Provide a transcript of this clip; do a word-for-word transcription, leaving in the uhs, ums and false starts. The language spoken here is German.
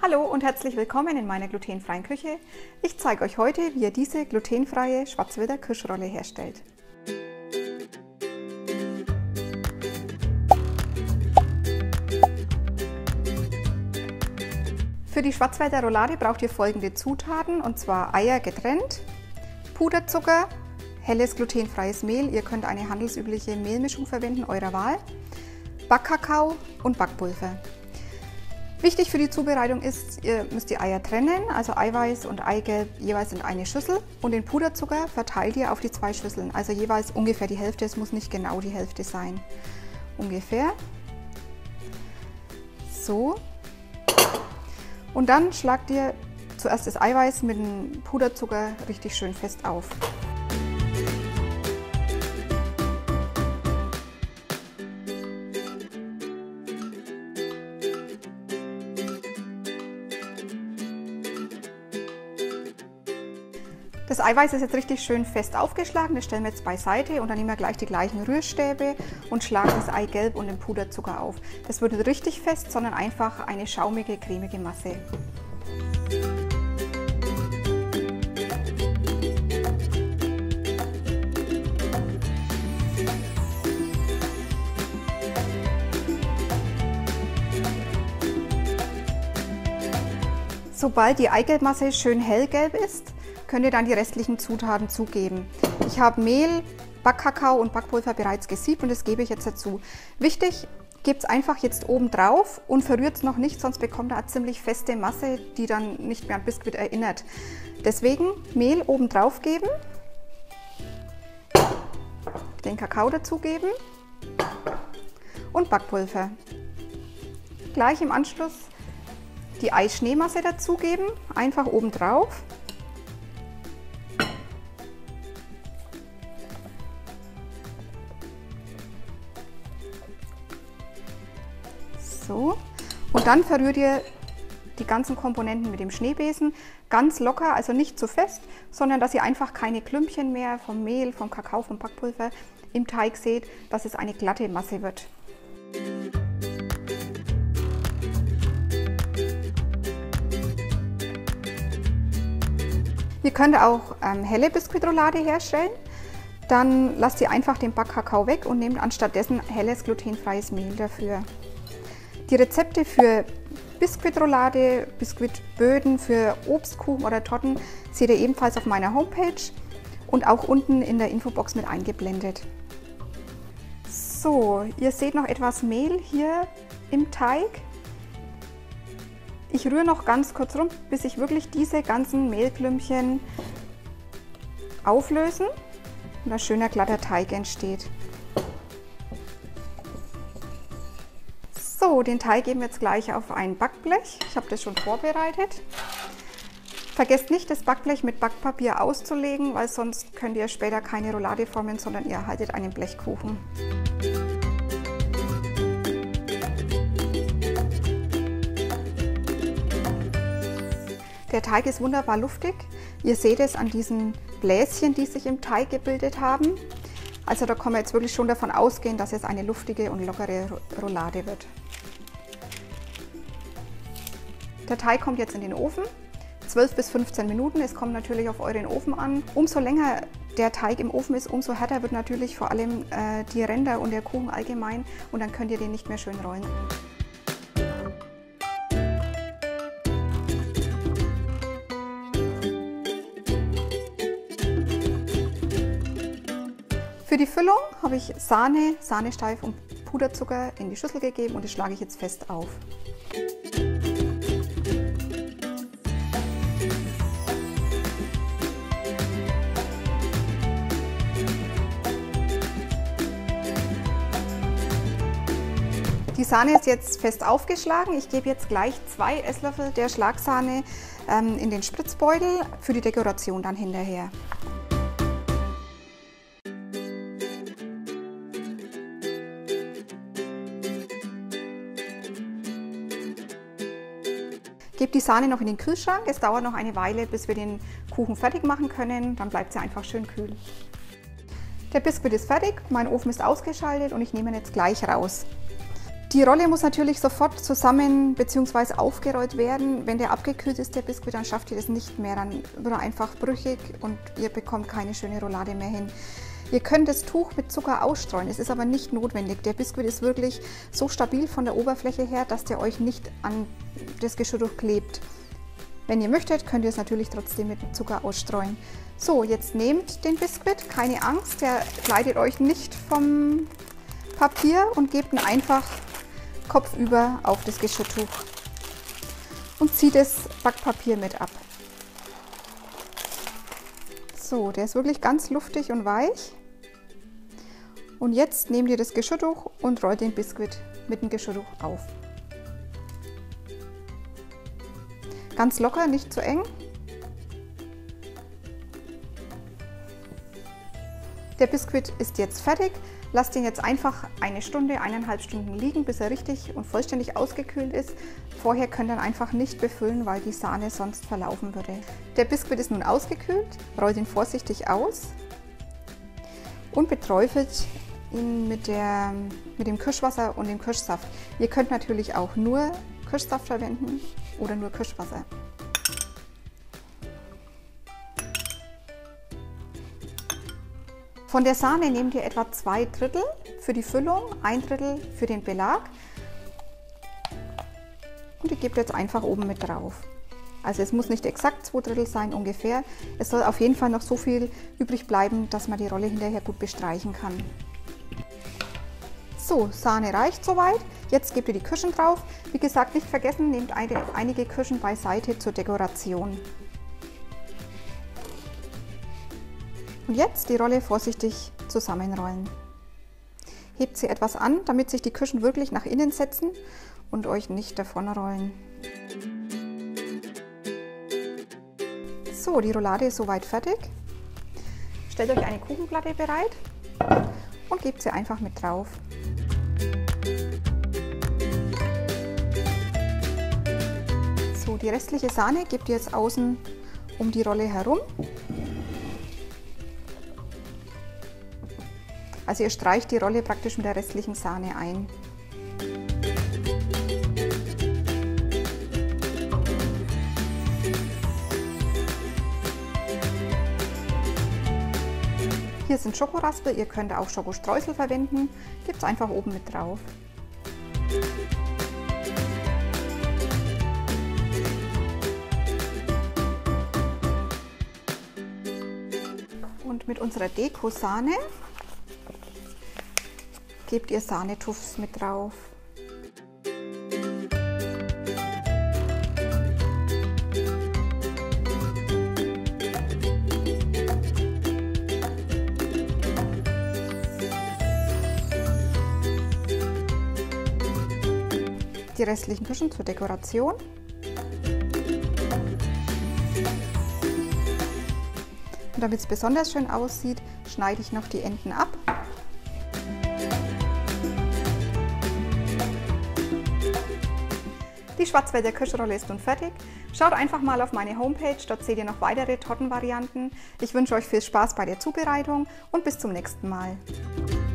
Hallo und herzlich willkommen in meiner glutenfreien Küche. Ich zeige euch heute, wie ihr diese glutenfreie Schwarzwälder Kirschrolle herstellt. Für die Schwarzwälder Roulade braucht ihr folgende Zutaten, und zwar Eier getrennt, Puderzucker, helles glutenfreies Mehl, ihr könnt eine handelsübliche Mehlmischung verwenden eurer Wahl, Backkakao und Backpulver. Wichtig für die Zubereitung ist, ihr müsst die Eier trennen, also Eiweiß und Eigelb jeweils in eine Schüssel, und den Puderzucker verteilt ihr auf die zwei Schüsseln, also jeweils ungefähr die Hälfte, es muss nicht genau die Hälfte sein. Ungefähr. So. Und dann schlagt ihr zuerst das Eiweiß mit dem Puderzucker richtig schön fest auf. Das Eiweiß ist jetzt richtig schön fest aufgeschlagen, das stellen wir jetzt beiseite und dann nehmen wir gleich die gleichen Rührstäbe und schlagen das Eigelb und den Puderzucker auf. Das wird nicht richtig fest, sondern einfach eine schaumige, cremige Masse. Sobald die Eigelbmasse schön hellgelb ist, könnt ihr dann die restlichen Zutaten zugeben. Ich habe Mehl, Backkakao und Backpulver bereits gesiebt und das gebe ich jetzt dazu. Wichtig, gebt es einfach jetzt oben drauf und verrührt es noch nicht, sonst bekommt ihr eine ziemlich feste Masse, die dann nicht mehr an Biskuit erinnert. Deswegen Mehl oben drauf geben, den Kakao dazugeben und Backpulver. Gleich im Anschluss die Eischneemasse dazugeben, einfach oben drauf. So. Und dann verrührt ihr die ganzen Komponenten mit dem Schneebesen ganz locker, also nicht zu fest, sondern dass ihr einfach keine Klümpchen mehr vom Mehl, vom Kakao, vom Backpulver im Teig seht, dass es eine glatte Masse wird. Ihr könnt auch ähm, helle Biskuitroulade herstellen. Dann lasst ihr einfach den Backkakao weg und nehmt anstattdessen helles glutenfreies Mehl dafür. Die Rezepte für Biskuitroulade, Biskuitböden, für Obstkuchen oder Torten seht ihr ebenfalls auf meiner Homepage und auch unten in der Infobox mit eingeblendet. So, ihr seht noch etwas Mehl hier im Teig. Ich rühre noch ganz kurz rum, bis sich wirklich diese ganzen Mehlklümpchen auflösen und ein schöner glatter Teig entsteht. So, den Teig geben wir jetzt gleich auf ein Backblech. Ich habe das schon vorbereitet. Vergesst nicht, das Backblech mit Backpapier auszulegen, weil sonst könnt ihr später keine Roulade formen, sondern ihr erhaltet einen Blechkuchen. Der Teig ist wunderbar luftig. Ihr seht es an diesen Bläschen, die sich im Teig gebildet haben. Also da kann man jetzt wirklich schon davon ausgehen, dass es eine luftige und lockere Roulade wird. Der Teig kommt jetzt in den Ofen, zwölf bis fünfzehn Minuten. Es kommt natürlich auf euren Ofen an. Umso länger der Teig im Ofen ist, umso härter wird natürlich vor allem äh, die Ränder und der Kuchen allgemein, und dann könnt ihr den nicht mehr schön rollen. Für die Füllung habe ich Sahne, Sahnesteif und Puderzucker in die Schüssel gegeben und das schlage ich jetzt fest auf. Die Sahne ist jetzt fest aufgeschlagen. Ich gebe jetzt gleich zwei Esslöffel der Schlagsahne ähm, in den Spritzbeutel für die Dekoration dann hinterher. Gebt die Sahne noch in den Kühlschrank. Es dauert noch eine Weile, bis wir den Kuchen fertig machen können. Dann bleibt sie einfach schön kühl. Der Biskuit ist fertig, mein Ofen ist ausgeschaltet und ich nehme ihn jetzt gleich raus. Die Rolle muss natürlich sofort zusammen bzw. aufgerollt werden. Wenn der abgekühlt ist, der Biskuit, dann schafft ihr das nicht mehr. Dann wird er einfach brüchig und ihr bekommt keine schöne Roulade mehr hin. Ihr könnt das Tuch mit Zucker ausstreuen, es ist aber nicht notwendig. Der Biskuit ist wirklich so stabil von der Oberfläche her, dass der euch nicht an das Geschirrtuch klebt. Wenn ihr möchtet, könnt ihr es natürlich trotzdem mit Zucker ausstreuen. So, jetzt nehmt den Biskuit, keine Angst, der gleitet euch nicht vom Papier und gebt ihn einfach kopfüber auf das Geschirrtuch und zieht das Backpapier mit ab. So, der ist wirklich ganz luftig und weich. Und jetzt nehmt ihr das Geschirrtuch und rollt den Biskuit mit dem Geschirrtuch auf. Ganz locker, nicht zu eng. Der Biskuit ist jetzt fertig. Lasst ihn jetzt einfach eine Stunde, eineinhalb Stunden liegen, bis er richtig und vollständig ausgekühlt ist. Vorher könnt ihr ihn einfach nicht befüllen, weil die Sahne sonst verlaufen würde. Der Biskuit ist nun ausgekühlt, rollt ihn vorsichtig aus und beträufelt ihn mit, der, mit dem Kirschwasser und dem Kirschsaft. Ihr könnt natürlich auch nur Kirschsaft verwenden oder nur Kirschwasser. Von der Sahne nehmt ihr etwa zwei Drittel für die Füllung, ein Drittel für den Belag und die gebt jetzt einfach oben mit drauf. Also es muss nicht exakt zwei Drittel sein, ungefähr. Es soll auf jeden Fall noch so viel übrig bleiben, dass man die Rolle hinterher gut bestreichen kann. So, Sahne reicht soweit. Jetzt gebt ihr die Kirschen drauf. Wie gesagt, nicht vergessen, nehmt einige Kirschen beiseite zur Dekoration. Und jetzt die Rolle vorsichtig zusammenrollen. Hebt sie etwas an, damit sich die Kirschen wirklich nach innen setzen und euch nicht davonrollen. So, die Roulade ist soweit fertig. Stellt euch eine Kuchenplatte bereit und gebt sie einfach mit drauf. So, die restliche Sahne gebt ihr jetzt außen um die Rolle herum. Also ihr streicht die Rolle praktisch mit der restlichen Sahne ein. Hier sind Schokoraspel, ihr könnt auch Schokostreusel verwenden, gebt es einfach oben mit drauf. Und mit unserer Deko-Sahne gebt ihr Sahnetuffs mit drauf. Die restlichen Kirschen zur Dekoration. Und damit es besonders schön aussieht, schneide ich noch die Enden ab. Die Schwarzwälder Kirschrolle ist nun fertig. Schaut einfach mal auf meine Homepage, dort seht ihr noch weitere Tortenvarianten. Ich wünsche euch viel Spaß bei der Zubereitung und bis zum nächsten Mal.